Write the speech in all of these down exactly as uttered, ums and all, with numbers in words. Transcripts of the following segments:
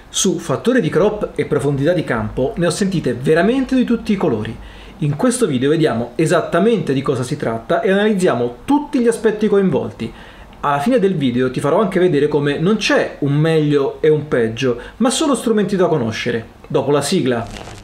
Su fattore di crop e profondità di campo ne ho sentite veramente di tutti i colori. In questo video vediamo esattamente di cosa si tratta e analizziamo tutti gli aspetti coinvolti. Alla fine del video ti farò anche vedere come non c'è un meglio e un peggio, ma solo strumenti da conoscere. Dopo la sigla.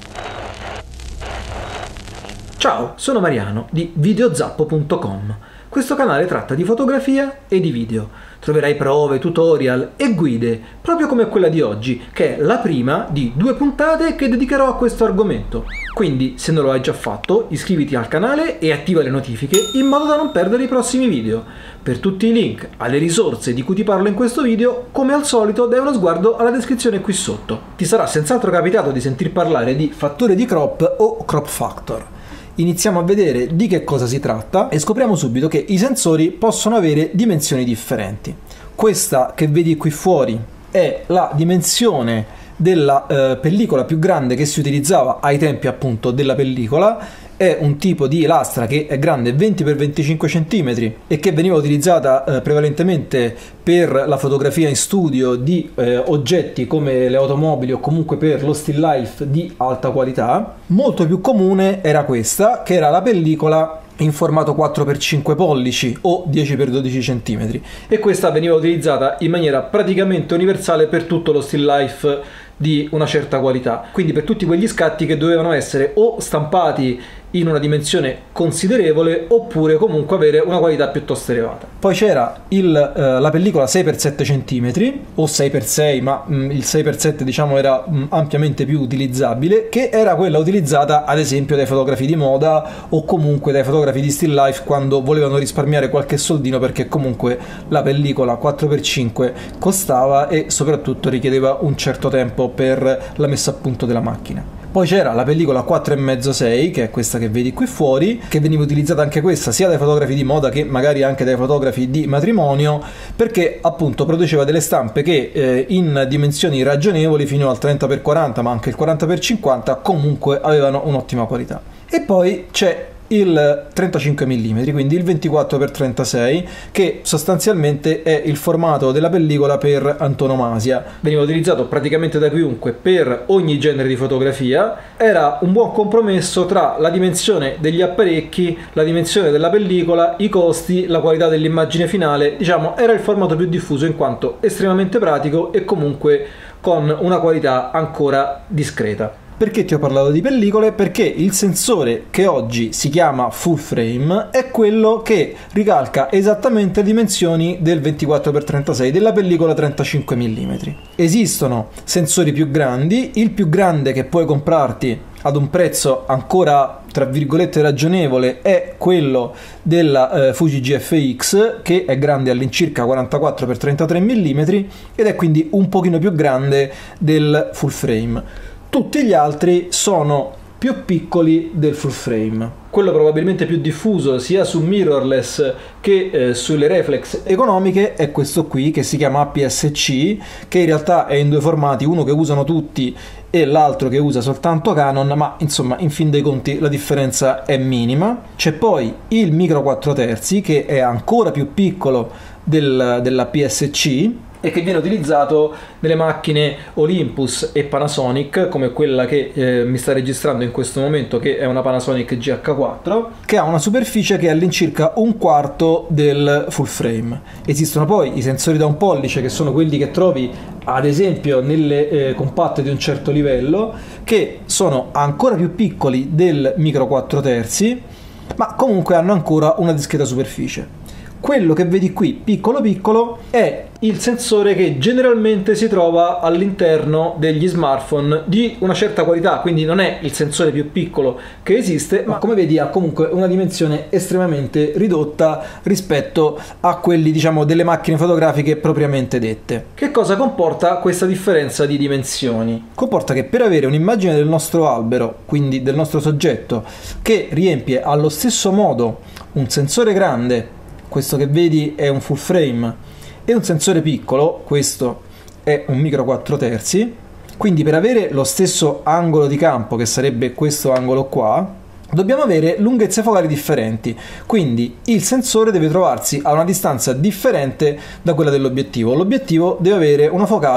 Ciao, sono Mariano di videozappo punto com. Questo canale tratta di fotografia e di video. Troverai prove, tutorial e guide, proprio come quella di oggi, che è la prima di due puntate che dedicherò a questo argomento. Quindi, se non lo hai già fatto, iscriviti al canale e attiva le notifiche in modo da non perdere i prossimi video. Per tutti i link alle risorse di cui ti parlo in questo video, come al solito, dai uno sguardo alla descrizione qui sotto. Ti sarà senz'altro capitato di sentir parlare di fattore di crop o crop factor. Iniziamo a vedere di che cosa si tratta e scopriamo subito che i sensori possono avere dimensioni differenti. Questa che vedi qui fuori è la dimensione della eh, pellicola più grande che si utilizzava ai tempi appunto della pellicola. È un tipo di lastra che è grande venti per venticinque centimetri e che veniva utilizzata eh, prevalentemente per la fotografia in studio di eh, oggetti come le automobili o comunque per lo still life di alta qualità. Molto più comune era questa, che era la pellicola in formato quattro per cinque pollici o dieci per dodici centimetri, e questa veniva utilizzata in maniera praticamente universale per tutto lo still life di una certa qualità, quindi per tutti quegli scatti che dovevano essere o stampati in una dimensione considerevole oppure comunque avere una qualità piuttosto elevata. Poi c'era il, eh, la pellicola sei per sette centimetri o sei per sei, ma mh, il sei per sette diciamo era mh, ampiamente più utilizzabile, che era quella utilizzata ad esempio dai fotografi di moda o comunque dai fotografi di still life quando volevano risparmiare qualche soldino, perché comunque la pellicola quattro per cinque costava e soprattutto richiedeva un certo tempo per la messa a punto della macchina. Poi c'era la pellicola quattro e mezzo sei, che è questa che vedi qui fuori, che veniva utilizzata anche questa sia dai fotografi di moda che magari anche dai fotografi di matrimonio, perché appunto produceva delle stampe che eh, in dimensioni ragionevoli fino al trenta per quaranta ma anche il quaranta per cinquanta comunque avevano un'ottima qualità. E poi c'è il trentacinque millimetri, quindi il ventiquattro per trentasei, che sostanzialmente è il formato della pellicola per antonomasia. Veniva utilizzato praticamente da chiunque per ogni genere di fotografia. Era un buon compromesso tra la dimensione degli apparecchi, la dimensione della pellicola, i costi, la qualità dell'immagine finale. Diciamo, era il formato più diffuso in quanto estremamente pratico e comunque con una qualità ancora discreta. Perché ti ho parlato di pellicole? Perché il sensore che oggi si chiama full frame è quello che ricalca esattamente le dimensioni del ventiquattro per trentasei della pellicola trentacinque millimetri. Esistono sensori più grandi, il più grande che puoi comprarti ad un prezzo ancora tra virgolette ragionevole è quello della eh, Fuji G F X, che è grande all'incirca quarantaquattro per trentatré millimetri ed è quindi un pochino più grande del full frame. Tutti gli altri sono più piccoli del full frame. Quello probabilmente più diffuso sia su mirrorless che eh, sulle reflex economiche è questo qui, che si chiama A P S C, che in realtà è in due formati, uno che usano tutti e l'altro che usa soltanto Canon, ma insomma in fin dei conti la differenza è minima. C'è poi il micro quattro terzi, che è ancora più piccolo del, dell'A P S C e che viene utilizzato nelle macchine Olympus e Panasonic, come quella che eh, mi sta registrando in questo momento, che è una Panasonic G H quattro, che ha una superficie che è all'incirca un quarto del full frame. Esistono poi i sensori da un pollice, che sono quelli che trovi ad esempio nelle eh, compatte di un certo livello, che sono ancora più piccoli del micro quattro terzi, ma comunque hanno ancora una discreta superficie. Quello che vedi qui, piccolo piccolo, è il sensore che generalmente si trova all'interno degli smartphone di una certa qualità, quindi non è il sensore più piccolo che esiste, ma come vedi ha comunque una dimensione estremamente ridotta rispetto a quelli, diciamo, delle macchine fotografiche propriamente dette. Che cosa comporta questa differenza di dimensioni? Comporta che per avere un'immagine del nostro albero, quindi del nostro soggetto, che riempie allo stesso modo un sensore grande, questo che vedi è un full frame, e un sensore piccolo, questo è un micro quattro terzi, quindi per avere lo stesso angolo di campo, che sarebbe questo angolo qua, dobbiamo avere lunghezze focali differenti, quindi il sensore deve trovarsi a una distanza differente da quella dell'obiettivo. L'obiettivo deve avere una focale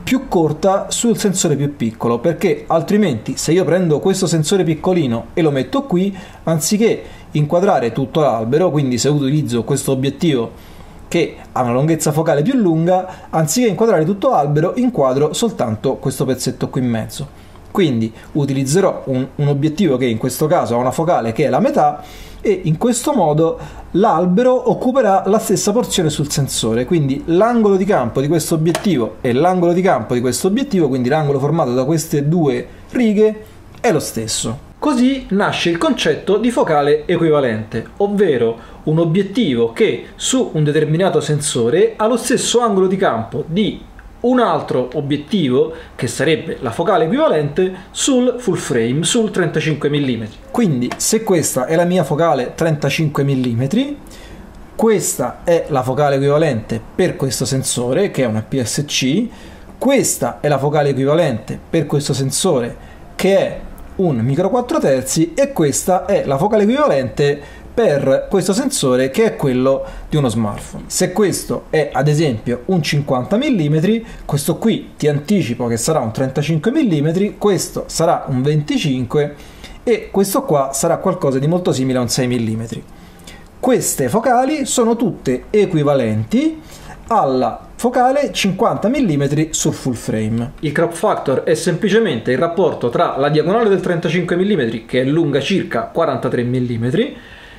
più corta sul sensore più piccolo, perché altrimenti se io prendo questo sensore piccolino e lo metto qui, anziché inquadrare tutto l'albero, quindi se utilizzo questo obiettivo che ha una lunghezza focale più lunga, anziché inquadrare tutto l'albero inquadro soltanto questo pezzetto qui in mezzo. Quindi utilizzerò un, un obiettivo che in questo caso ha una focale che è la metà, e in questo modo l'albero occuperà la stessa porzione sul sensore, quindi l'angolo di campo di questo obiettivo e l'angolo di campo di questo obiettivo, quindi l'angolo formato da queste due righe, è lo stesso. Così nasce il concetto di focale equivalente, ovvero un obiettivo che su un determinato sensore ha lo stesso angolo di campo di un altro obiettivo, che sarebbe la focale equivalente, sul full frame, sul trentacinque millimetri. Quindi se questa è la mia focale trentacinque millimetri, questa è la focale equivalente per questo sensore, che è una P S C, questa è la focale equivalente per questo sensore, che è un micro quattro terzi, e questa è la focale equivalente per questo sensore, che è quello di uno smartphone. Se questo è ad esempio un cinquanta millimetri, questo qui ti anticipo che sarà un trentacinque millimetri, questo sarà un venticinque e questo qua sarà qualcosa di molto simile a un sei millimetri. Queste focali sono tutte equivalenti alla focale cinquanta millimetri sul full frame. Il crop factor è semplicemente il rapporto tra la diagonale del trentacinque millimetri, che è lunga circa quarantatré millimetri,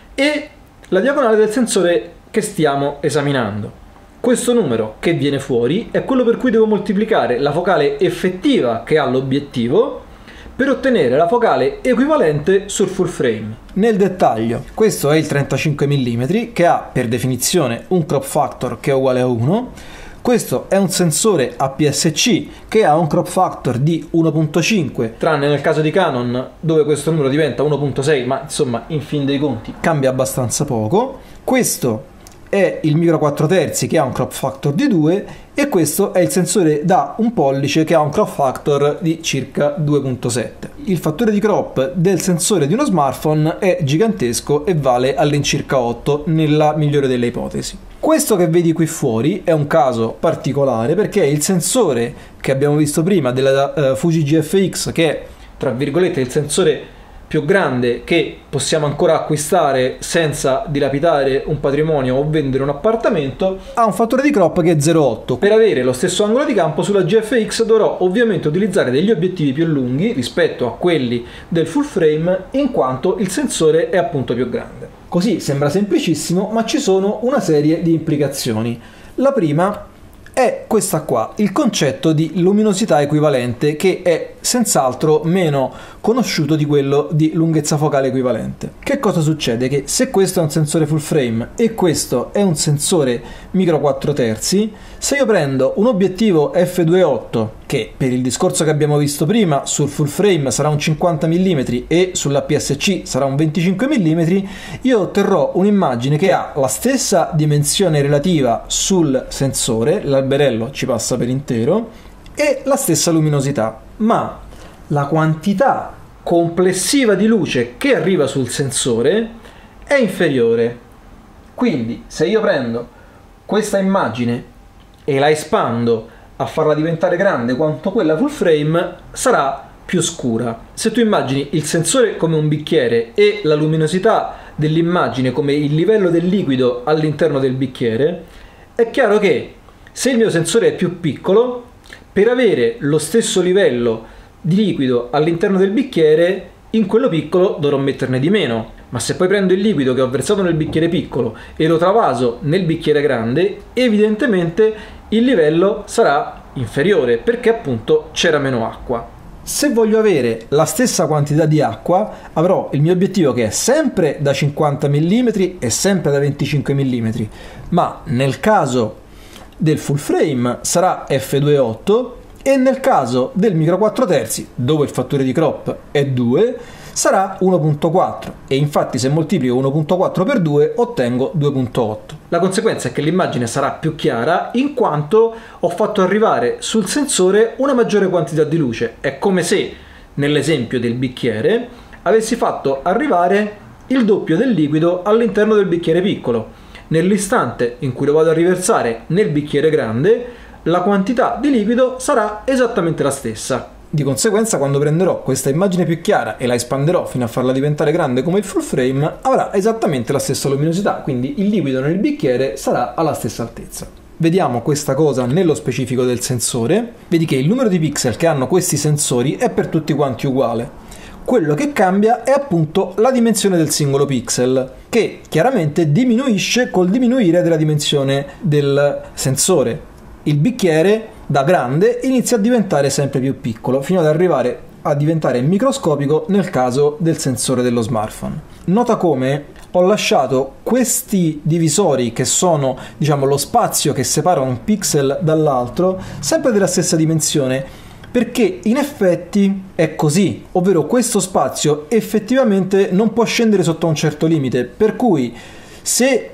e la diagonale del sensore che stiamo esaminando. Questo numero che viene fuori è quello per cui devo moltiplicare la focale effettiva che ha l'obiettivo per ottenere la focale equivalente sul full frame. Nel dettaglio, questo è il trentacinque millimetri, che ha per definizione un crop factor che è uguale a uno. Questo è un sensore A P S C che ha un crop factor di uno virgola cinque, tranne nel caso di Canon dove questo numero diventa uno virgola sei, ma insomma in fin dei conti cambia abbastanza poco. Questo è il micro quattro terzi che ha un crop factor di due, e questo è il sensore da un pollice che ha un crop factor di circa due virgola sette. Il fattore di crop del sensore di uno smartphone è gigantesco e vale all'incirca otto nella migliore delle ipotesi. Questo che vedi qui fuori è un caso particolare, perché è il sensore che abbiamo visto prima della uh, Fuji G F X, che è tra virgolette il sensore più grande che possiamo ancora acquistare senza dilapidare un patrimonio o vendere un appartamento, ha un fattore di crop che è zero virgola otto. Per avere lo stesso angolo di campo sulla G F X dovrò ovviamente utilizzare degli obiettivi più lunghi rispetto a quelli del full frame, in quanto il sensore è appunto più grande. Così sembra semplicissimo, ma ci sono una serie di implicazioni. La prima è questa qua, il concetto di luminosità equivalente, che è senz'altro meno conosciuto di quello di lunghezza focale equivalente. Che cosa succede? Che se questo è un sensore full frame e questo è un sensore micro quattro terzi, se io prendo un obiettivo effe due virgola otto, che per il discorso che abbiamo visto prima sul full frame sarà un cinquanta millimetri e sulla P S C sarà un venticinque millimetri, io otterrò un'immagine che ha la stessa dimensione relativa sul sensore, l'alberello ci passa per intero, e la stessa luminosità, ma la quantità complessiva di luce che arriva sul sensore è inferiore. Quindi se io prendo questa immagine e la espando a farla diventare grande quanto quella full frame, sarà più scura. Se tu immagini il sensore come un bicchiere e la luminosità dell'immagine come il livello del liquido all'interno del bicchiere, è chiaro che se il mio sensore è più piccolo, per avere lo stesso livello di liquido all'interno del bicchiere, in quello piccolo dovrò metterne di meno. Ma se poi prendo il liquido che ho versato nel bicchiere piccolo e lo travaso nel bicchiere grande, evidentemente il livello sarà inferiore, perché appunto c'era meno acqua. Se voglio avere la stessa quantità di acqua, avrò il mio obiettivo che è sempre da cinquanta millimetri e sempre da venticinque millimetri, ma nel caso del full frame sarà effe due virgola otto e nel caso del micro quattro terzi, dove il fattore di crop è due, sarà uno virgola quattro, e infatti se moltiplico uno virgola quattro per due ottengo due virgola otto. La conseguenza è che l'immagine sarà più chiara in quanto ho fatto arrivare sul sensore una maggiore quantità di luce. È come se nell'esempio del bicchiere avessi fatto arrivare il doppio del liquido all'interno del bicchiere piccolo. Nell'istante in cui lo vado a riversare nel bicchiere grande la quantità di liquido sarà esattamente la stessa. Di conseguenza, quando prenderò questa immagine più chiara e la espanderò fino a farla diventare grande come il full frame, avrà esattamente la stessa luminosità, quindi il liquido nel bicchiere sarà alla stessa altezza. Vediamo questa cosa nello specifico del sensore. Vedi che il numero di pixel che hanno questi sensori è per tutti quanti uguale. Quello che cambia è appunto la dimensione del singolo pixel, che chiaramente diminuisce col diminuire della dimensione del sensore. Il bicchiere da grande inizia a diventare sempre più piccolo, fino ad arrivare a diventare microscopico nel caso del sensore dello smartphone. Nota come ho lasciato questi divisori, che sono, diciamo, lo spazio che separa un pixel dall'altro, sempre della stessa dimensione, perché in effetti è così, ovvero questo spazio effettivamente non può scendere sotto un certo limite, per cui se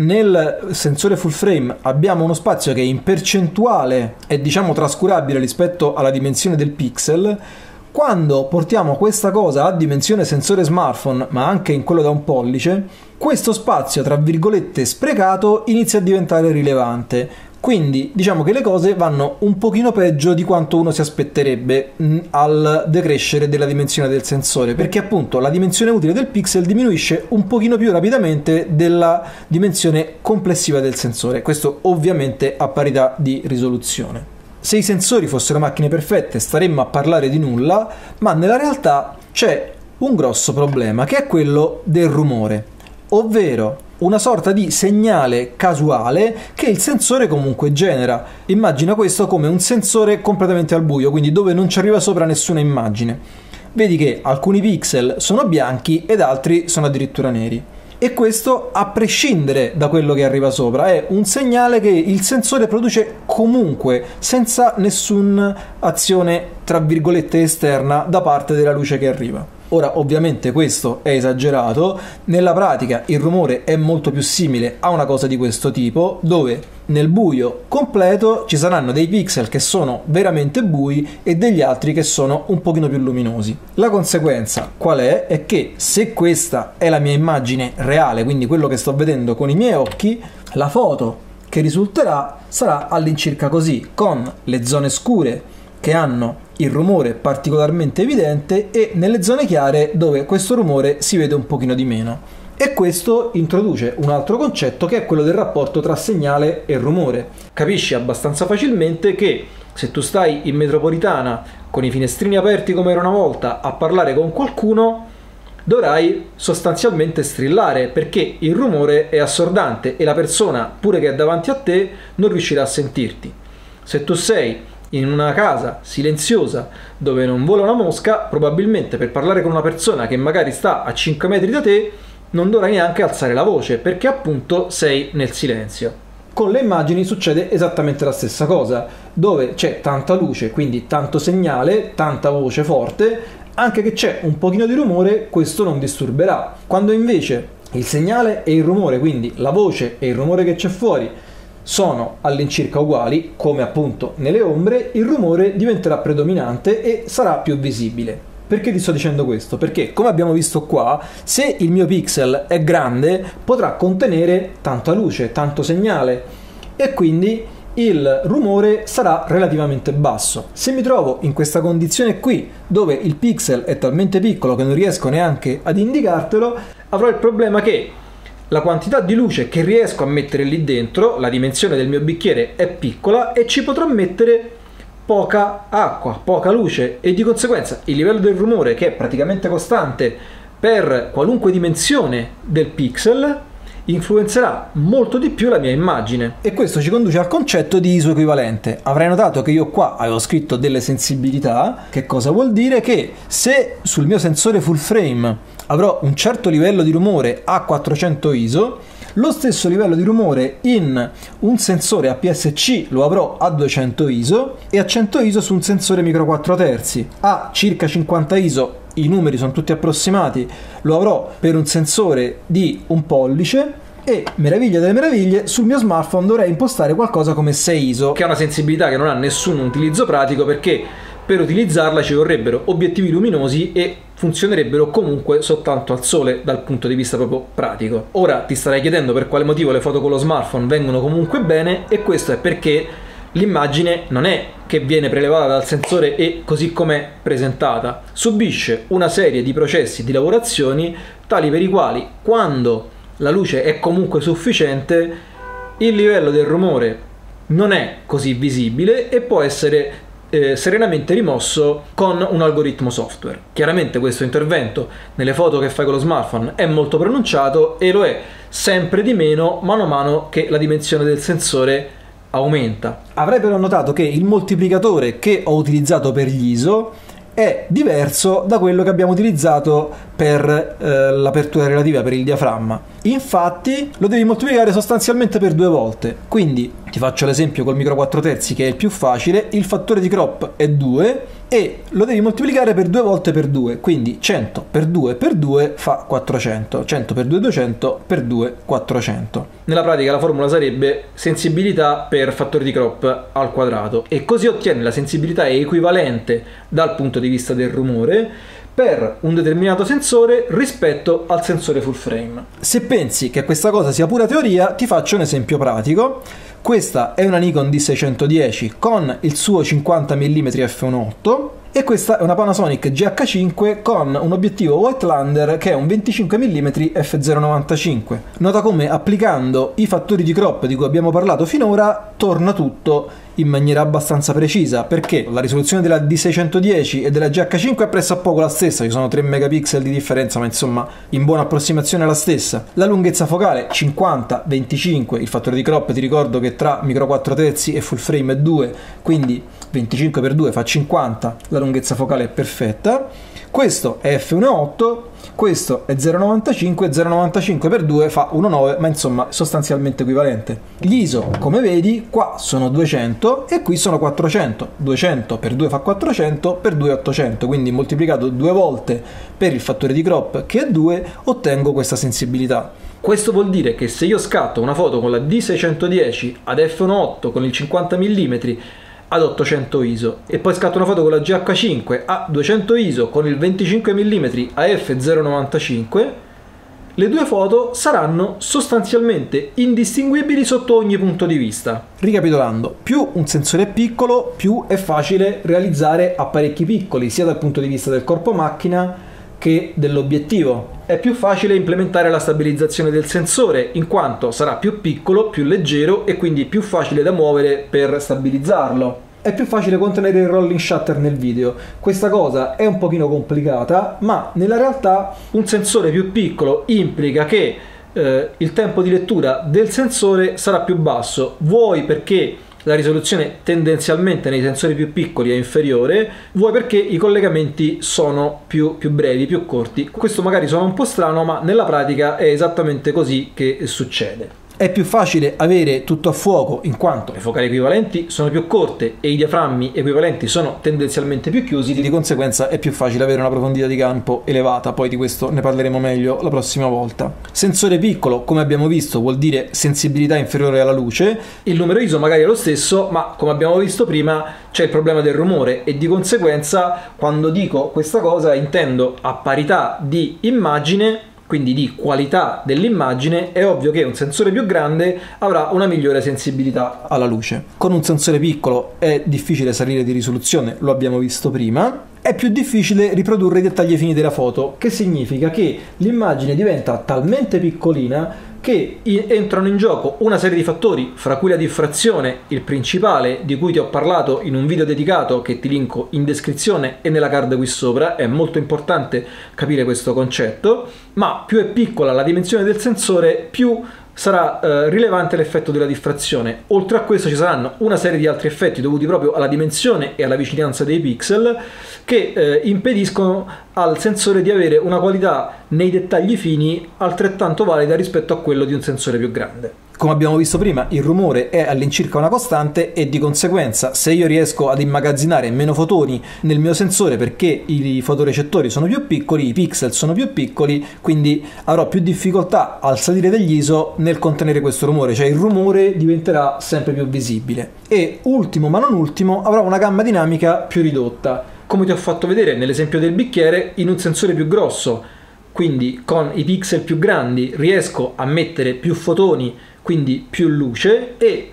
nel sensore full frame abbiamo uno spazio che in percentuale è, diciamo, trascurabile rispetto alla dimensione del pixel, quando portiamo questa cosa a dimensione sensore smartphone, ma anche in quello da un pollice, questo spazio tra virgolette sprecato inizia a diventare rilevante. Quindi diciamo che le cose vanno un pochino peggio di quanto uno si aspetterebbe mh, al decrescere della dimensione del sensore, perché appunto la dimensione utile del pixel diminuisce un pochino più rapidamente della dimensione complessiva del sensore, questo ovviamente a parità di risoluzione. Se i sensori fossero macchine perfette staremmo a parlare di nulla, ma nella realtà c'è un grosso problema, che è quello del rumore, ovvero una sorta di segnale casuale che il sensore comunque genera. Immagina questo come un sensore completamente al buio, quindi dove non ci arriva sopra nessuna immagine. Vedi che alcuni pixel sono bianchi ed altri sono addirittura neri. E questo a prescindere da quello che arriva sopra, è un segnale che il sensore produce comunque, senza nessuna azione tra virgolette esterna da parte della luce che arriva. Ora ovviamente questo è esagerato, nella pratica il rumore è molto più simile a una cosa di questo tipo, dove nel buio completo ci saranno dei pixel che sono veramente bui e degli altri che sono un pochino più luminosi. La conseguenza qual è? È che se questa è la mia immagine reale, quindi quello che sto vedendo con i miei occhi, la foto che risulterà sarà all'incirca così, con le zone scure che hanno il rumore particolarmente evidente e nelle zone chiare dove questo rumore si vede un pochino di meno. E questo introduce un altro concetto, che è quello del rapporto tra segnale e rumore. Capisci abbastanza facilmente che se tu stai in metropolitana con i finestrini aperti come era una volta a parlare con qualcuno, dovrai sostanzialmente strillare, perché il rumore è assordante e la persona, pure che è davanti a te, non riuscirà a sentirti. Se tu sei in una casa silenziosa dove non vola una mosca, probabilmente per parlare con una persona che magari sta a cinque metri da te non dovrai neanche alzare la voce, perché appunto sei nel silenzio. Con le immagini succede esattamente la stessa cosa, dove c'è tanta luce, quindi tanto segnale, tanta voce forte, anche che c'è un pochino di rumore, questo non disturberà. Quando invece il segnale e il rumore, quindi la voce e il rumore che c'è fuori, sono all'incirca uguali, come appunto nelle ombre, il rumore diventerà predominante e sarà più visibile. Perché ti sto dicendo questo? Perché, come abbiamo visto qua, se il mio pixel è grande, potrà contenere tanta luce, tanto segnale, e quindi il rumore sarà relativamente basso. Se mi trovo in questa condizione qui, dove il pixel è talmente piccolo che non riesco neanche ad indicartelo, avrò il problema che la quantità di luce che riesco a mettere lì dentro, la dimensione del mio bicchiere è piccola e ci potrò mettere poca acqua, poca luce, e di conseguenza il livello del rumore, che è praticamente costante per qualunque dimensione del pixel, influenzerà molto di più la mia immagine. E questo ci conduce al concetto di I S O equivalente. Avrai notato che io qua avevo scritto delle sensibilità. Che cosa vuol dire? Che se sul mio sensore full frame avrò un certo livello di rumore a quattrocento I S O, lo stesso livello di rumore in un sensore A P S C lo avrò a duecento I S O e a cento I S O su un sensore micro quattro terzi. A circa cinquanta I S O, i numeri sono tutti approssimati, lo avrò per un sensore di un pollice, e meraviglia delle meraviglie, sul mio smartphone dovrei impostare qualcosa come sei I S O, che è una sensibilità che non ha nessun utilizzo pratico, perché per utilizzarla ci vorrebbero obiettivi luminosi e funzionerebbero comunque soltanto al sole dal punto di vista proprio pratico. Ora ti starai chiedendo per quale motivo le foto con lo smartphone vengono comunque bene, e questo è perché l'immagine non è che viene prelevata dal sensore e così com'è presentata, subisce una serie di processi di lavorazioni tali per i quali, quando la luce è comunque sufficiente, il livello del rumore non è così visibile e può essere eh, serenamente rimosso con un algoritmo software. Chiaramente questo intervento nelle foto che fai con lo smartphone è molto pronunciato e lo è sempre di meno mano a mano che la dimensione del sensore aumenta. Avrai però notato che il moltiplicatore che ho utilizzato per gli I S O è diverso da quello che abbiamo utilizzato per eh, l'apertura relativa, per il diaframma. Infatti lo devi moltiplicare sostanzialmente per due volte. Quindi ti faccio l'esempio col micro quattro terzi, che è il più facile. Il fattore di crop è due e lo devi moltiplicare per due volte per due, quindi cento per due per due fa quattrocento, cento per due duecento, per due quattrocento. Nella pratica la formula sarebbe sensibilità per fattore di crop al quadrato, e così ottieni la sensibilità equivalente dal punto di vista del rumore per un determinato sensore rispetto al sensore full frame. Se pensi che questa cosa sia pura teoria, ti faccio un esempio pratico. Questa è una Nikon D seicentodieci con il suo cinquanta millimetri effe uno punto otto e questa è una Panasonic G H cinque con un obiettivo Whitelander che è un venticinque millimetri effe zero virgola novantacinque. Nota come applicando i fattori di crop di cui abbiamo parlato finora torna tutto in maniera abbastanza precisa, perché la risoluzione della D seicentodieci e della G H cinque è pressappoco la stessa, ci sono tre megapixel di differenza, ma insomma in buona approssimazione è la stessa. La lunghezza focale cinquanta venticinque, il fattore di crop ti ricordo che tra micro quattro terzi e full frame è due, quindi venticinque per due fa cinquanta, la lunghezza focale è perfetta. Questo è effe uno punto otto, questo è zero virgola novantacinque, zero virgola novantacinque per due fa uno virgola nove, ma insomma sostanzialmente equivalente. Gli I S O, come vedi, qua sono duecento e qui sono quattrocento. duecento per due fa quattrocento, per due ottocento, quindi moltiplicato due volte per il fattore di crop che è due, ottengo questa sensibilità. Questo vuol dire che se io scatto una foto con la D seicentodieci ad effe uno punto otto con il cinquanta millimetri ad ottocento I S O e poi scatto una foto con la G H cinque a duecento I S O con il venticinque millimetri a effe zero virgola novantacinque, le due foto saranno sostanzialmente indistinguibili sotto ogni punto di vista. Ricapitolando, più un sensore è piccolo, più è facile realizzare apparecchi piccoli, sia dal punto di vista del corpo macchina che dell'obiettivo. È più facile implementare la stabilizzazione del sensore, in quanto sarà più piccolo, più leggero e quindi più facile da muovere per stabilizzarlo. È più facile contenere il rolling shutter nel video. Questa cosa è un pochino complicata, ma nella realtà un sensore più piccolo implica che eh, il tempo di lettura del sensore sarà più basso, vuoi perché la risoluzione tendenzialmente nei sensori più piccoli è inferiore, vuoi perché i collegamenti sono più, più brevi, più corti. Questo magari suona un po' strano, ma nella pratica è esattamente così che succede. È più facile avere tutto a fuoco in quanto le focali equivalenti sono più corte e i diaframmi equivalenti sono tendenzialmente più chiusi, di conseguenza è più facile avere una profondità di campo elevata, poi di questo ne parleremo meglio la prossima volta. Sensore piccolo, come abbiamo visto, vuol dire sensibilità inferiore alla luce, il numero I S O magari è lo stesso, ma come abbiamo visto prima c'è il problema del rumore e di conseguenza quando dico questa cosa intendo a parità di immagine, quindi di qualità dell'immagine. È ovvio che un sensore più grande avrà una migliore sensibilità alla luce. Con un sensore piccolo è difficile salire di risoluzione, lo abbiamo visto prima. È più difficile riprodurre i dettagli fini della foto, che significa che l'immagine diventa talmente piccolina che entrano in gioco una serie di fattori, fra cui la diffrazione, il principale, di cui ti ho parlato in un video dedicato che ti linko in descrizione e nella card qui sopra. È molto importante capire questo concetto, ma più è piccola la dimensione del sensore, più sarà eh, rilevante l'effetto della diffrazione. Oltre a questo ci saranno una serie di altri effetti dovuti proprio alla dimensione e alla vicinanza dei pixel che eh, impediscono al sensore di avere una qualità nei dettagli fini altrettanto valida rispetto a quello di un sensore più grande. Come abbiamo visto prima, il rumore è all'incirca una costante e di conseguenza se io riesco ad immagazzinare meno fotoni nel mio sensore perché i fotorecettori sono più piccoli, i pixel sono più piccoli, quindi avrò più difficoltà al salire degli I S O nel contenere questo rumore, cioè il rumore diventerà sempre più visibile. E ultimo ma non ultimo, avrò una gamma dinamica più ridotta, come ti ho fatto vedere nell'esempio del bicchiere, in un sensore più grosso, quindi con i pixel più grandi riesco a mettere più fotoni, quindi più luce, e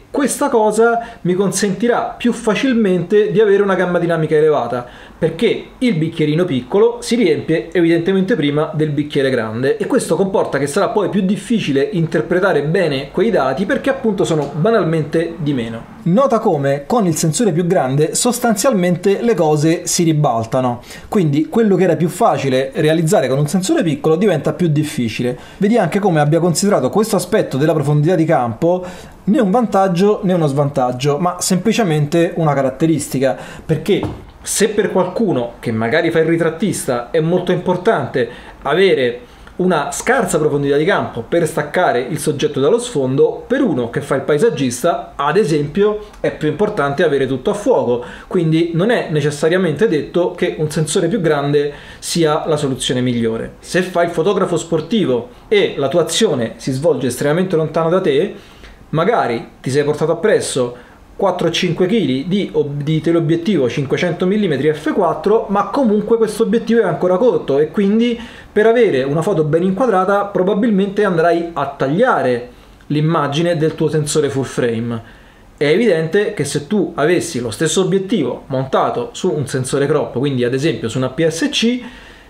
questa cosa mi consentirà più facilmente di avere una gamma dinamica elevata, perché il bicchierino piccolo si riempie evidentemente prima del bicchiere grande, e questo comporta che sarà poi più difficile interpretare bene quei dati perché appunto sono banalmente di meno. Nota come con il sensore più grande sostanzialmente le cose si ribaltano, quindi quello che era più facile realizzare con un sensore piccolo diventa più difficile. Vedi anche come abbia considerato questo aspetto della profondità di campo né un vantaggio né uno svantaggio, ma semplicemente una caratteristica, perché se per qualcuno che magari fa il ritrattista è molto importante avere una scarsa profondità di campo per staccare il soggetto dallo sfondo, per uno che fa il paesaggista, ad esempio, è più importante avere tutto a fuoco, quindi non è necessariamente detto che un sensore più grande sia la soluzione migliore. Se fai il fotografo sportivo e la tua azione si svolge estremamente lontano da te, magari ti sei portato appresso quattro cinque chili di, di teleobiettivo cinquecento millimetri effe quattro, ma comunque questo obiettivo è ancora corto e quindi per avere una foto ben inquadrata probabilmente andrai a tagliare l'immagine del tuo sensore full frame. È evidente che se tu avessi lo stesso obiettivo montato su un sensore crop, quindi ad esempio su una P S C,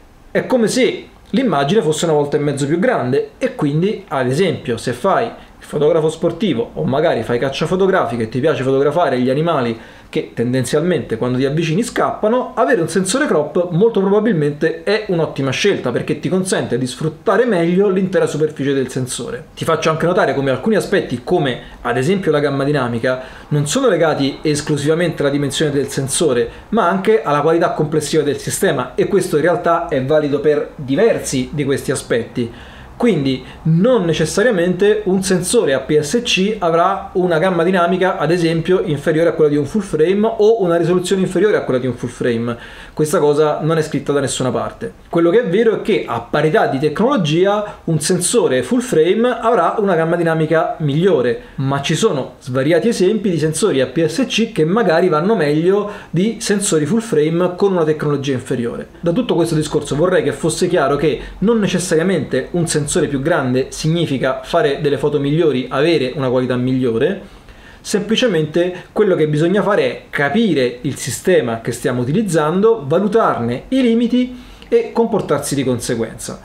è come se l'immagine fosse una volta e mezzo più grande, e quindi ad esempio se fai fotografo sportivo o magari fai caccia fotografica e ti piace fotografare gli animali che tendenzialmente quando ti avvicini scappano, avere un sensore crop molto probabilmente è un'ottima scelta perché ti consente di sfruttare meglio l'intera superficie del sensore. Ti faccio anche notare come alcuni aspetti, come ad esempio la gamma dinamica, non sono legati esclusivamente alla dimensione del sensore, ma anche alla qualità complessiva del sistema, e questo in realtà è valido per diversi di questi aspetti. Quindi non necessariamente un sensore A P S C avrà una gamma dinamica ad esempio inferiore a quella di un full frame o una risoluzione inferiore a quella di un full frame. Questa cosa non è scritta da nessuna parte. Quello che è vero è che a parità di tecnologia un sensore full frame avrà una gamma dinamica migliore, ma ci sono svariati esempi di sensori A P S C che magari vanno meglio di sensori full frame con una tecnologia inferiore. Da tutto questo discorso vorrei che fosse chiaro che non necessariamente un sensore più grande significa fare delle foto migliori, avere una qualità migliore, semplicemente quello che bisogna fare è capire il sistema che stiamo utilizzando, valutarne i limiti e comportarsi di conseguenza.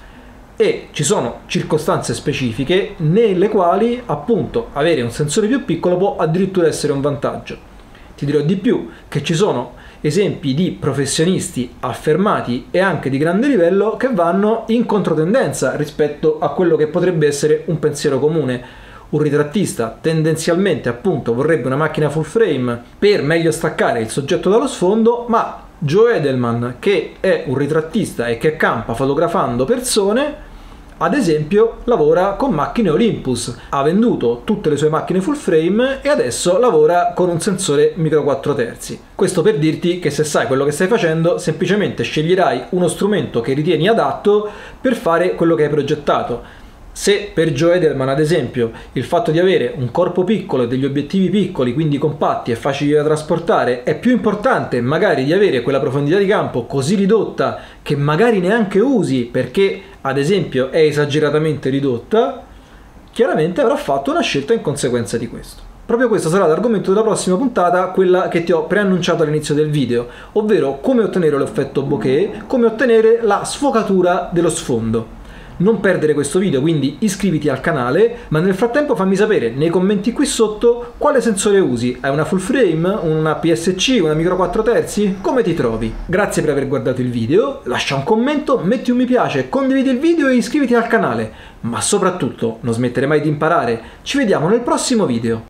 E ci sono circostanze specifiche nelle quali appunto avere un sensore più piccolo può addirittura essere un vantaggio. Ti dirò di più, che ci sono esempi di professionisti affermati e anche di grande livello che vanno in controtendenza rispetto a quello che potrebbe essere un pensiero comune. Un ritrattista tendenzialmente appunto vorrebbe una macchina full frame per meglio staccare il soggetto dallo sfondo, ma Joe Edelman, che è un ritrattista e che campa fotografando persone, ad esempio lavora con macchine Olympus, ha venduto tutte le sue macchine full frame e adesso lavora con un sensore micro quattro terzi. Questo per dirti che se sai quello che stai facendo, semplicemente sceglierai uno strumento che ritieni adatto per fare quello che hai progettato. Se per Joe Edelman, ad esempio, il fatto di avere un corpo piccolo e degli obiettivi piccoli, quindi compatti e facili da trasportare, è più importante magari di avere quella profondità di campo così ridotta che magari neanche usi perché, ad esempio, è esageratamente ridotta, chiaramente avrà fatto una scelta in conseguenza di questo. Proprio questo sarà l'argomento della prossima puntata, quella che ti ho preannunciato all'inizio del video, ovvero come ottenere l'effetto bokeh, come ottenere la sfocatura dello sfondo. Non perdere questo video, quindi iscriviti al canale, ma nel frattempo fammi sapere nei commenti qui sotto quale sensore usi. Hai una full frame, una P S C, una micro quattro terzi? Come ti trovi? Grazie per aver guardato il video, lascia un commento, metti un mi piace, condividi il video e iscriviti al canale. Ma soprattutto non smettere mai di imparare. Ci vediamo nel prossimo video.